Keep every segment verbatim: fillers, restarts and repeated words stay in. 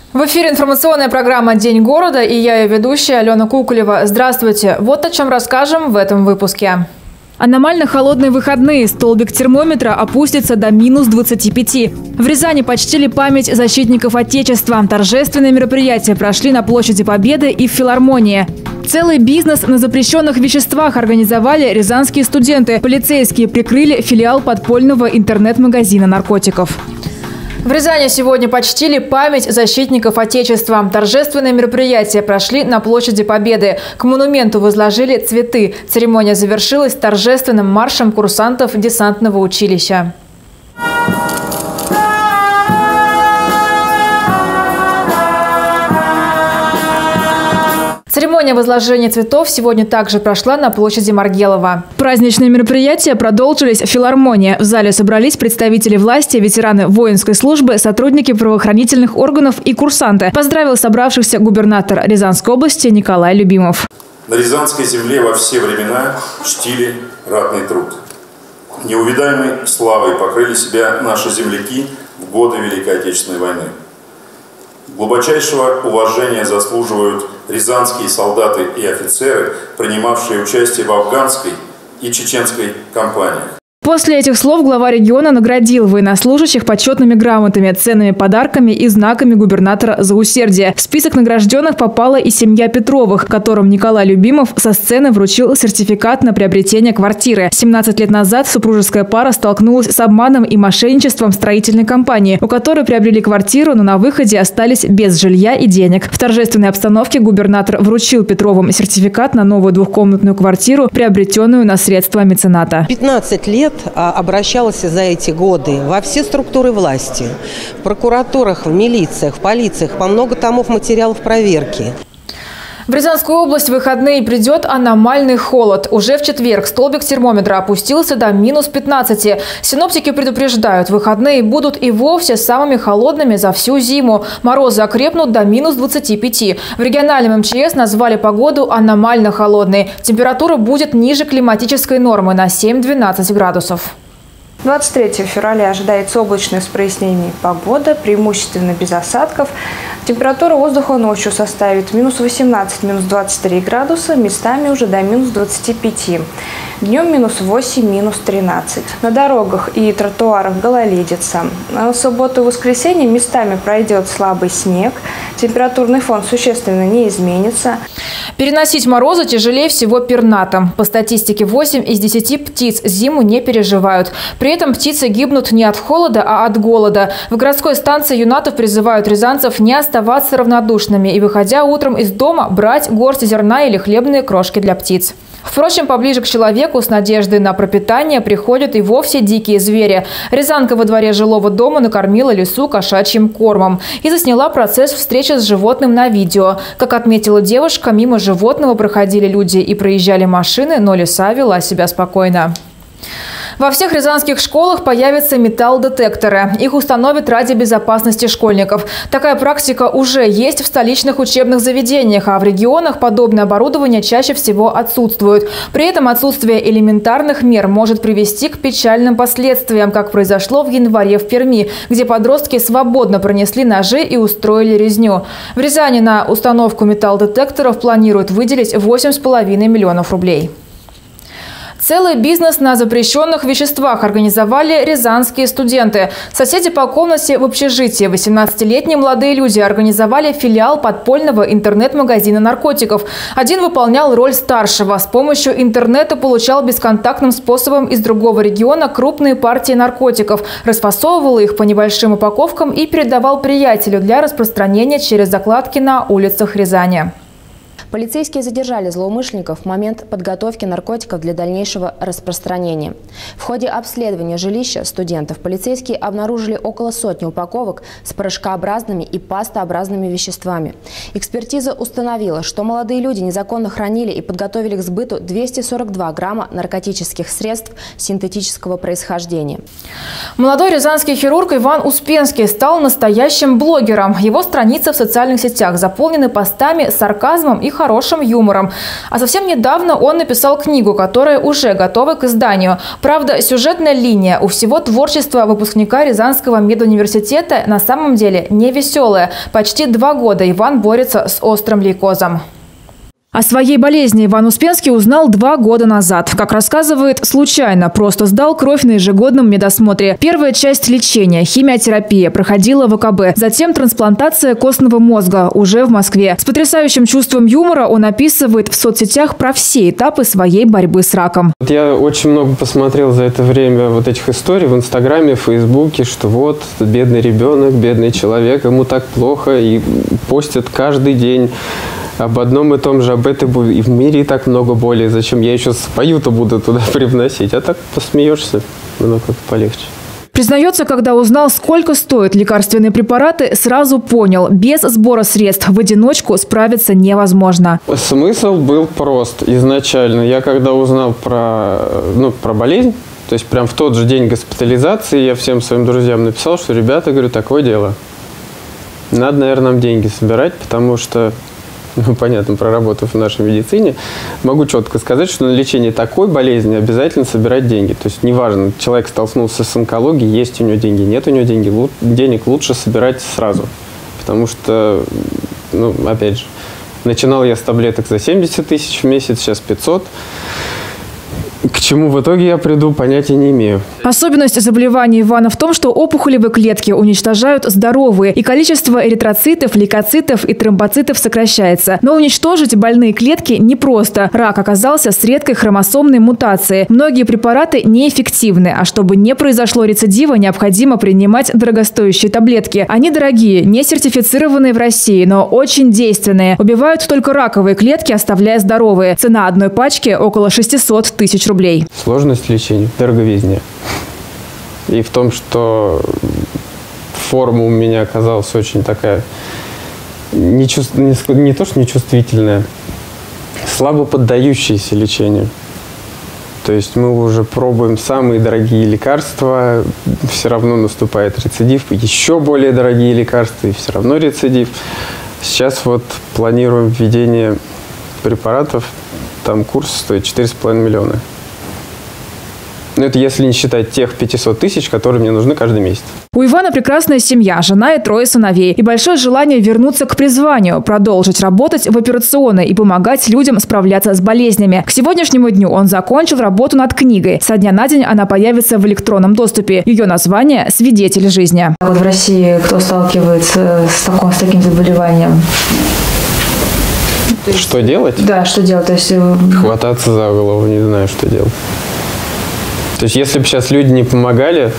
В эфире информационная программа «День города» и я ее ведущая Алена Куколева. Здравствуйте! Вот о чем расскажем в этом выпуске. Аномально холодные выходные. Столбик термометра опустится до минус двадцати пяти. В Рязани почтили память защитников Отечества. Торжественные мероприятия прошли на площади Победы и в филармонии. Целый бизнес на запрещенных веществах организовали рязанские студенты. Полицейские прикрыли филиал подпольного интернет-магазина наркотиков. В Рязани сегодня почтили память защитников Отечества. Торжественные мероприятия прошли на площади Победы. К монументу возложили цветы. Церемония завершилась торжественным маршем курсантов десантного училища. Церемония возложения цветов сегодня также прошла на площади Маргелова. Праздничные мероприятия продолжились в филармонии. В зале собрались представители власти, ветераны воинской службы, сотрудники правоохранительных органов и курсанты. Поздравил собравшихся губернатор Рязанской области Николай Любимов. На Рязанской земле во все времена чтили ратный труд. Неувидаемой славой покрыли себя наши земляки в годы Великой Отечественной войны. Глубочайшего уважения заслуживают рязанские солдаты и офицеры, принимавшие участие в афганской и чеченской кампаниях. После этих слов глава региона наградил военнослужащих почетными грамотами, ценными подарками и знаками губернатора за усердие. В список награжденных попала и семья Петровых, которым Николай Любимов со сцены вручил сертификат на приобретение квартиры. семнадцать лет назад супружеская пара столкнулась с обманом и мошенничеством строительной компании, у которой приобрели квартиру, но на выходе остались без жилья и денег. В торжественной обстановке губернатор вручил Петровым сертификат на новую двухкомнатную квартиру, приобретенную на средства мецената. пятнадцать лет обращалась за эти годы во все структуры власти, в прокуратурах, в милициях, в полициях, по много томов материалов проверки. В Рязанскую область в выходные придет аномальный холод. Уже в четверг столбик термометра опустился до минус пятнадцати. Синоптики предупреждают, выходные будут и вовсе самыми холодными за всю зиму. Морозы окрепнут до минус двадцати пяти. В региональном эм че эс назвали погоду аномально холодной. Температура будет ниже климатической нормы на семь-двенадцать градусов. двадцать третьего февраля ожидается облачная с прояснениями погода, преимущественно без осадков. Температура воздуха ночью составит минус восемнадцать - минус двадцать три градуса, местами уже до минус двадцати пяти. Днем минус восемь - минус тринадцать. На дорогах и тротуарах гололедица. В субботу и воскресенье местами пройдет слабый снег. Температурный фон существенно не изменится. Переносить морозы тяжелее всего пернатым. По статистике, восемь из десяти птиц зиму не переживают. При этом птицы гибнут не от холода, а от голода. В городской станции юнатов призывают рязанцев не оставаться равнодушными и, выходя утром из дома, брать горсть зерна или хлебные крошки для птиц. Впрочем, поближе к человеку с надеждой на пропитание приходят и вовсе дикие звери. Рязанка во дворе жилого дома накормила лису кошачьим кормом и засняла процесс встречи с животным на видео. Как отметила девушка, мимо животного проходили люди и проезжали машины, но лиса вела себя спокойно. Во всех рязанских школах появятся металлодетекторы. Их установят ради безопасности школьников. Такая практика уже есть в столичных учебных заведениях, а в регионах подобное оборудование чаще всего отсутствует. При этом отсутствие элементарных мер может привести к печальным последствиям, как произошло в январе в Перми, где подростки свободно пронесли ножи и устроили резню. В Рязани на установку металлодетекторов планируют выделить восемь с половиной миллионов рублей. Целый бизнес на запрещенных веществах организовали рязанские студенты. Соседи по комнате в общежитии, восемнадцатилетние молодые люди, организовали филиал подпольного интернет-магазина наркотиков. Один выполнял роль старшего. С помощью интернета получал бесконтактным способом из другого региона крупные партии наркотиков, расфасовывал их по небольшим упаковкам и передавал приятелю для распространения через закладки на улицах Рязани. Полицейские задержали злоумышленников в момент подготовки наркотиков для дальнейшего распространения. В ходе обследования жилища студентов полицейские обнаружили около сотни упаковок с порошкообразными и пастообразными веществами. Экспертиза установила, что молодые люди незаконно хранили и подготовили к сбыту двести сорок два грамма наркотических средств синтетического происхождения. Молодой рязанский хирург Иван Успенский стал настоящим блогером. Его страницы в социальных сетях заполнены постами с сарказмом и хорошим юмором. А совсем недавно он написал книгу, которая уже готова к изданию. Правда, сюжетная линия у всего творчества выпускника Рязанского медуниверситета на самом деле не веселая. Почти два года Иван борется с острым лейкозом. О своей болезни Иван Успенский узнал два года назад. Как рассказывает, случайно просто сдал кровь на ежегодном медосмотре. Первая часть лечения – химиотерапия – проходила в ВКБ. Затем трансплантация костного мозга уже в Москве. С потрясающим чувством юмора он описывает в соцсетях про все этапы своей борьбы с раком. Я очень много посмотрел за это время вот этих историй в Инстаграме, в Фейсбуке, что вот бедный ребенок, бедный человек, ему так плохо, и постят каждый день об одном и том же, об этой боли. И в мире и так много боли. Зачем я еще свою-то буду туда привносить? А так посмеешься, ну как полегче. Признается, когда узнал, сколько стоят лекарственные препараты, сразу понял, без сбора средств в одиночку справиться невозможно. Смысл был прост изначально. Я когда узнал про, ну, про болезнь, то есть прям в тот же день госпитализации, я всем своим друзьям написал, что, ребята, говорю, такое дело. Надо, наверное, нам деньги собирать, потому что... Ну, понятно, проработав в нашей медицине, могу четко сказать, что на лечение такой болезни обязательно собирать деньги. То есть неважно, человек столкнулся с онкологией, есть у него деньги, нет у него деньги, денег лучше собирать сразу. Потому что, ну, опять же, начинал я с таблеток за семьдесят тысяч в месяц, сейчас пятьсот. К чему в итоге я приду, понятия не имею. Особенность заболевания Ивана в том, что опухолевые клетки уничтожают здоровые, и количество эритроцитов, лейкоцитов и тромбоцитов сокращается. Но уничтожить больные клетки непросто. Рак оказался с редкой хромосомной мутацией. Многие препараты неэффективны, а чтобы не произошло рецидива, необходимо принимать дорогостоящие таблетки. Они дорогие, не сертифицированные в России, но очень действенные. Убивают только раковые клетки, оставляя здоровые. Цена одной пачки около шестисот тысяч рублей. Сложность лечения, дороговизне. И в том, что форма у меня оказалась очень такая, не, чувств... не то что нечувствительная, слабо поддающаяся лечению. То есть мы уже пробуем самые дорогие лекарства, все равно наступает рецидив, еще более дорогие лекарства, и все равно рецидив. Сейчас вот планируем введение препаратов, там курс стоит четыре с половиной миллиона. Но это если не считать тех пятисот тысяч, которые мне нужны каждый месяц. У Ивана прекрасная семья, жена и трое сыновей. И большое желание вернуться к призванию, продолжить работать в операционной и помогать людям справляться с болезнями. К сегодняшнему дню он закончил работу над книгой. Со дня на день она появится в электронном доступе. Ее название – «Свидетель жизни». Вот в России кто сталкивается с, таком, с таким заболеванием? Есть, что делать? Да, что делать? То есть... Хвататься за голову, не знаю, что делать. То есть, если бы сейчас люди не помогали,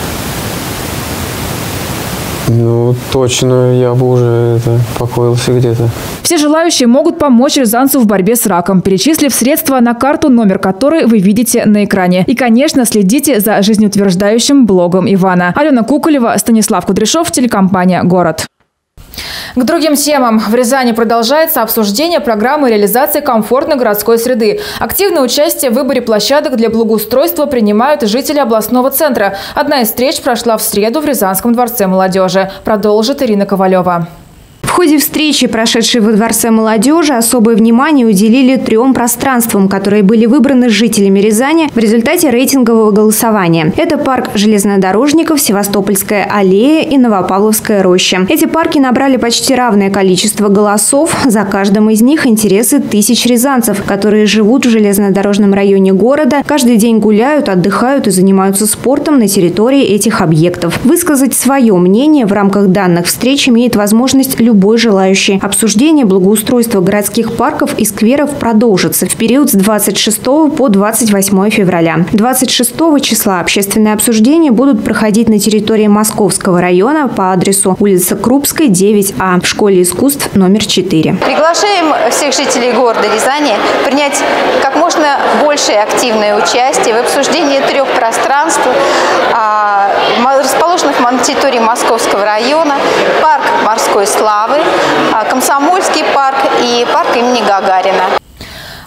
ну, точно, я бы уже это, покоился где-то. Все желающие могут помочь рязанцу в борьбе с раком, перечислив средства на карту, номер которой вы видите на экране. И, конечно, следите за жизнеутверждающим блогом Ивана. Алена Куколева, Станислав Кудряшов, телекомпания «Город». К другим темам. В Рязани продолжается обсуждение программы реализации комфортной городской среды. Активное участие в выборе площадок для благоустройства принимают жители областного центра. Одна из встреч прошла в среду в Рязанском дворце молодежи. Продолжит Ирина Ковалева. В ходе встречи, прошедшей во Дворце молодежи, особое внимание уделили трем пространствам, которые были выбраны жителями Рязани в результате рейтингового голосования. Это парк железнодорожников, Севастопольская аллея и Новопавловская роща. Эти парки набрали почти равное количество голосов. За каждым из них интересы тысяч рязанцев, которые живут в железнодорожном районе города, каждый день гуляют, отдыхают и занимаются спортом на территории этих объектов. Высказать свое мнение в рамках данных встреч имеет возможность любой желающий. Обсуждение благоустройства городских парков и скверов продолжится в период с двадцать шестого по двадцать восьмое февраля. двадцать шестого числа общественные обсуждения будут проходить на территории Московского района по адресу улица Крупская, девять А, в школе искусств номер четыре. Приглашаем всех жителей города Рязани принять как можно большее активное участие в обсуждении трех пространств, расположенных на территории Московского района: парк морской славы, Комсомольский парк и парк имени Гагарина. В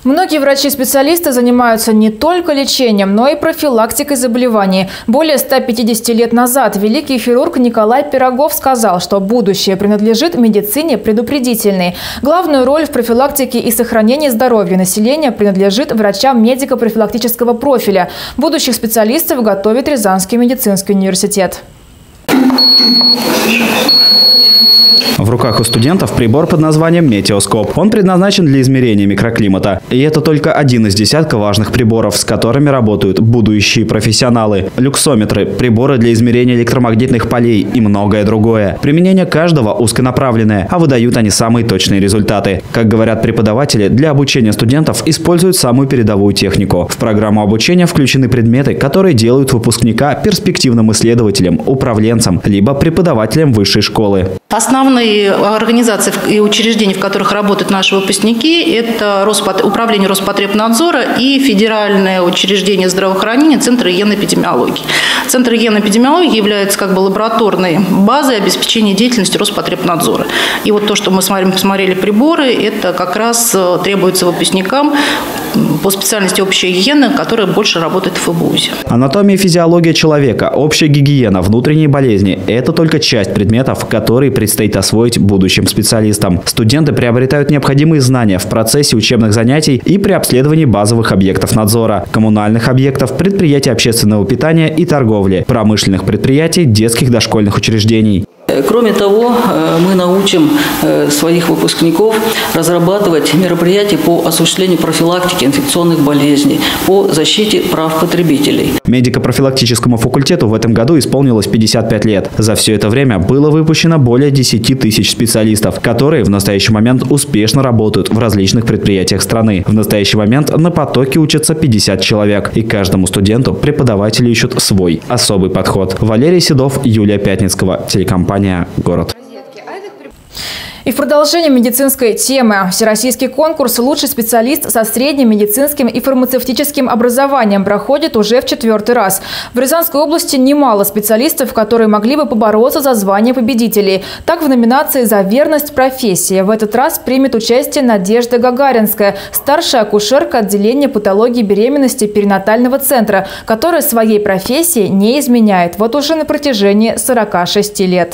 Многие врачи-специалисты занимаются не только лечением, но и профилактикой заболеваний. Более ста пятидесяти лет назад великий хирург Николай Пирогов сказал, что будущее принадлежит медицине предупредительной. Главную роль в профилактике и сохранении здоровья населения принадлежит врачам медико-профилактического профиля. Будущих специалистов готовит Рязанский медицинский университет. В руках у студентов прибор под названием метеоскоп. Он предназначен для измерения микроклимата. И это только один из десятка важных приборов, с которыми работают будущие профессионалы. Люксометры, приборы для измерения электромагнитных полей и многое другое. Применение каждого узконаправленное, а выдают они самые точные результаты. Как говорят преподаватели, для обучения студентов используют самую передовую технику. В программу обучения включены предметы, которые делают выпускника перспективным исследователем, управленцем, либо преподавателем высшей школы. Основные организации и учреждения, в которых работают наши выпускники, это Роспот... Управление Роспотребнадзора и Федеральное учреждение здравоохранения, Центр генэпидемиологии. Центр генэпидемиологии является как бы лабораторной базой обеспечения деятельности Роспотребнадзора. И вот то, что мы смотрим, посмотрели приборы, это как раз требуется выпускникам по специальности общая гигиена, которая больше работает в ФБУЗе. Анатомия и физиология человека, общая гигиена, внутренние болезни – это только часть предметов, которые предстоит освоить будущим специалистам. Студенты приобретают необходимые знания в процессе учебных занятий и при обследовании базовых объектов надзора, коммунальных объектов, предприятий общественного питания и торговли, промышленных предприятий, детских дошкольных учреждений. Кроме того, мы научим своих выпускников разрабатывать мероприятия по осуществлению профилактики инфекционных болезней, по защите прав потребителей. Медико-профилактическому факультету в этом году исполнилось пятьдесят пять лет. За все это время было выпущено более десяти тысяч специалистов, которые в настоящий момент успешно работают в различных предприятиях страны. В настоящий момент на потоке учатся пятьдесят человек, и каждому студенту преподаватели ищут свой особый подход. Валерий Седов, Юлия Пятницкого, телекомпания «Город». И в продолжение медицинской темы. Всероссийский конкурс «Лучший специалист со средним медицинским и фармацевтическим образованием» проходит уже в четвертый раз. В Рязанской области немало специалистов, которые могли бы побороться за звание победителей. Так, в номинации «За верность профессии» в этот раз примет участие Надежда Гагаринская, старшая акушерка отделения патологии беременности перинатального центра, которая своей профессии не изменяет вот уже на протяжении сорока шести лет.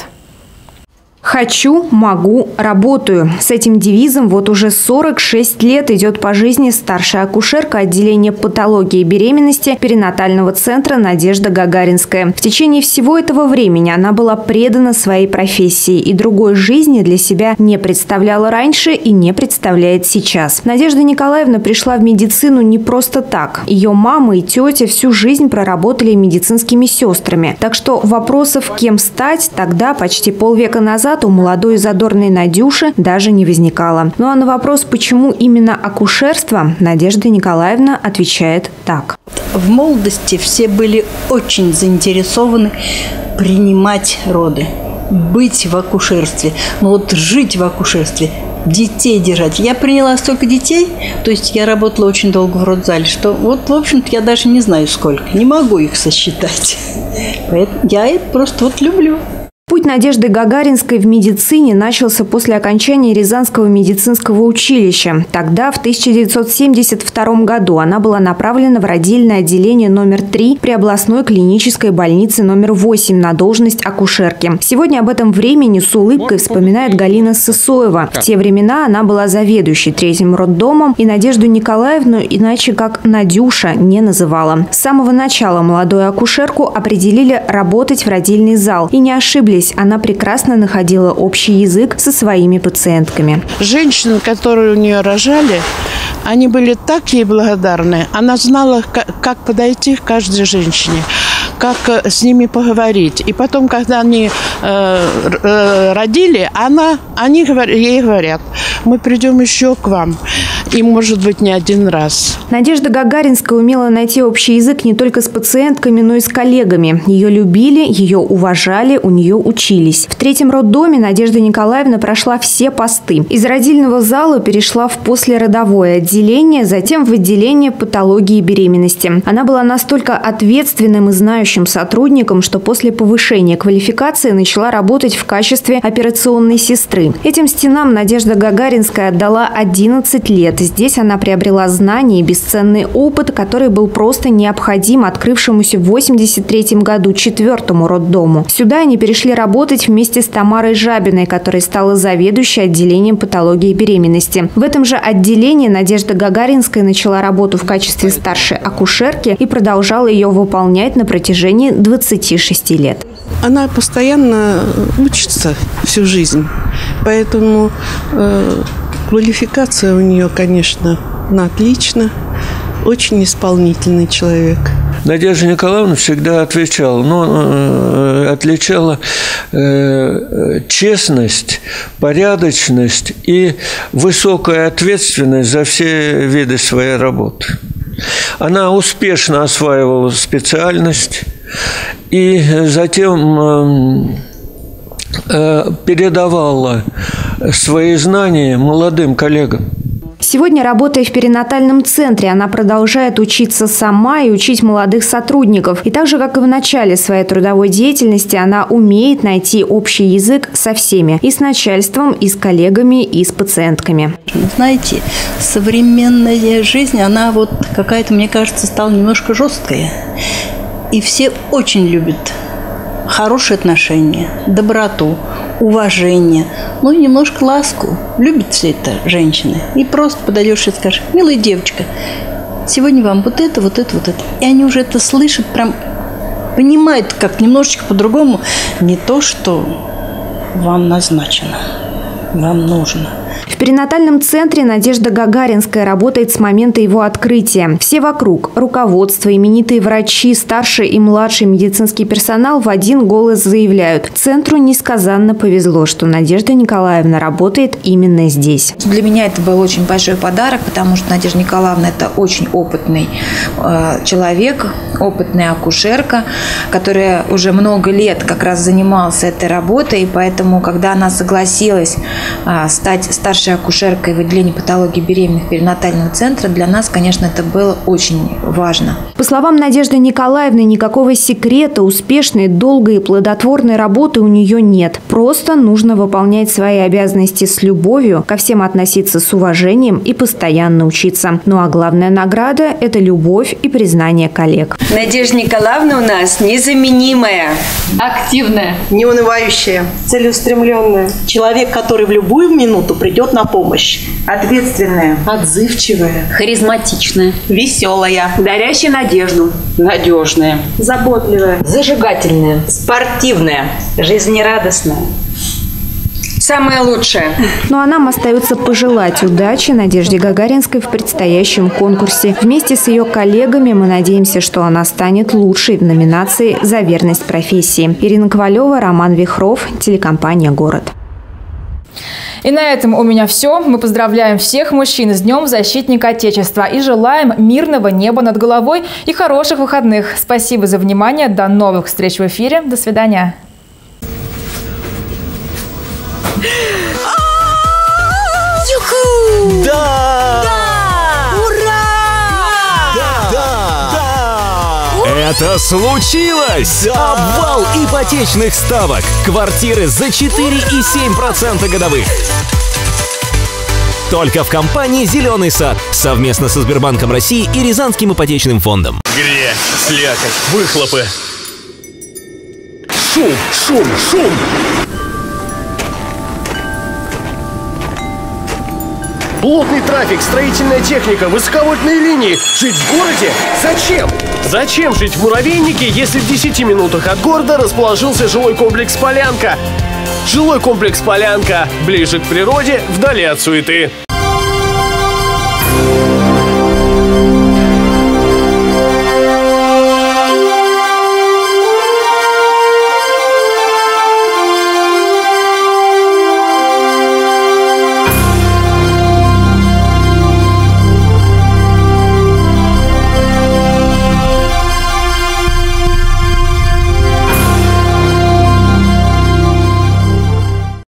«Хочу, могу, работаю». С этим девизом вот уже сорок шесть лет идет по жизни старшая акушерка отделения патологии беременности перинатального центра Надежда Гагаринская. В течение всего этого времени она была предана своей профессии и другой жизни для себя не представляла раньше и не представляет сейчас. Надежда Николаевна пришла в медицину не просто так. Ее мама и тетя всю жизнь проработали медицинскими сестрами. Так что вопросов, кем стать, тогда, почти полвека назад, у молодой и задорной Надюши даже не возникало. Ну а на вопрос, почему именно акушерство, Надежда Николаевна отвечает так. В молодости все были очень заинтересованы принимать роды, быть в акушерстве, но вот жить в акушерстве, детей держать. Я приняла столько детей, то есть я работала очень долго в родзале, что вот, в общем-то, я даже не знаю сколько, не могу их сосчитать. Поэтому я это просто вот люблю. Путь Надежды Гагаринской в медицине начался после окончания Рязанского медицинского училища. Тогда, в тысяча девятьсот семьдесят втором году, она была направлена в родильное отделение номер три при областной клинической больнице номер восемь на должность акушерки. Сегодня об этом времени с улыбкой вспоминает Галина Сысоева. В те времена она была заведующей третьим роддомом, и Надежду Николаевну иначе как Надюша не называла. С самого начала молодую акушерку определили работать в родильный зал. И не ошиблись. Она прекрасно находила общий язык со своими пациентками. Женщины, которые у нее рожали, они были так ей благодарны. Она знала, как подойти к каждой женщине, как с ними поговорить. И потом, когда они э, э, родили, она, они ей говорят: мы придем еще к вам. И, может быть, не один раз. Надежда Гагаринская умела найти общий язык не только с пациентками, но и с коллегами. Ее любили, ее уважали, у нее учились. В третьем роддоме Надежда Николаевна прошла все посты. Из родильного зала перешла в послеродовое отделение, затем в отделение патологии беременности. Она была настолько ответственным и знающим сотрудником, что после повышения квалификации начала работать в качестве операционной сестры. Этим стенам Надежда Гагаринская отдала одиннадцать лет. лет. Здесь она приобрела знания и бесценный опыт, который был просто необходим открывшемуся в восемьдесят третьем году четвертому роддому. Сюда они перешли работать вместе с Тамарой Жабиной, которая стала заведующей отделением патологии беременности. В этом же отделении Надежда Гагаринская начала работу в качестве старшей акушерки и продолжала ее выполнять на протяжении двадцати шести лет. Она постоянно учится всю жизнь, поэтому э, квалификация у нее, конечно, на отлично. Очень исполнительный человек. Надежда Николаевна всегда отвечала, ну, отличала э, честность, порядочность и высокую ответственность за все виды своей работы. Она успешно осваивала специальность и затем э, передавала свои знания молодым коллегам. Сегодня, работая в перинатальном центре, она продолжает учиться сама и учить молодых сотрудников. И так же, как и в начале своей трудовой деятельности, она умеет найти общий язык со всеми. И с начальством, и с коллегами, и с пациентками. Знаете, современная жизнь, она вот какая-то, мне кажется, стала немножко жесткая. И все очень любят хорошие отношения, доброту, уважение, ну и немножко ласку. Любят все это женщины. И просто подойдешь и скажешь: милая девочка, сегодня вам вот это, вот это, вот это. И они уже это слышат, прям понимают как немножечко по-другому. Не то, что вам назначено, вам нужно. В перинатальном центре Надежда Гагаринская работает с момента его открытия. Все вокруг – руководство, именитые врачи, старший и младший медицинский персонал в один голос заявляют: центру несказанно повезло, что Надежда Николаевна работает именно здесь. Для меня это был очень большой подарок, потому что Надежда Николаевна – это очень опытный э, человек, опытная акушерка, которая уже много лет как раз занималась этой работой, и поэтому, когда она согласилась э, стать старшей акушеркой в отделении патологии беременных перинатального центра, для нас, конечно, это было очень важно. По словам Надежды Николаевны, никакого секрета успешной, долгой и плодотворной работы у нее нет. Просто нужно выполнять свои обязанности с любовью, ко всем относиться с уважением и постоянно учиться. Ну а главная награда – это любовь и признание коллег. Надежда Николаевна у нас незаменимая, активная, неунывающая, целеустремленная. Человек, который в любую минуту придет на помощь. Ответственная, отзывчивая, харизматичная, веселая, дарящая надежду, надежная, заботливая, зажигательная, спортивная, жизнерадостная. Самое лучшее. Ну а нам остается пожелать удачи Надежде Гагаринской в предстоящем конкурсе. Вместе с ее коллегами мы надеемся, что она станет лучшей в номинации «За верность профессии». Ирина Ковалева, Роман Вихров, телекомпания «Город». И на этом у меня все. Мы поздравляем всех мужчин с Днем Защитника Отечества и желаем мирного неба над головой и хороших выходных. Спасибо за внимание. До новых встреч в эфире. До свидания. Да! Да! Ура! Да! Да! Да! Это случилось! Да! Обвал ипотечных ставок. Квартиры за четыре и семь десятых процента годовых. Только в компании «Зеленый сад» совместно со Сбербанком России и Рязанским ипотечным фондом. Грязь, слякоть, выхлопы. Шум, шум, шум! Плотный трафик, строительная техника, высоковольтные линии. Жить в городе? Зачем? Зачем жить в Муравейнике, если в десяти минутах от города расположился жилой комплекс «Полянка»? Жилой комплекс «Полянка» ближе к природе, вдали от суеты.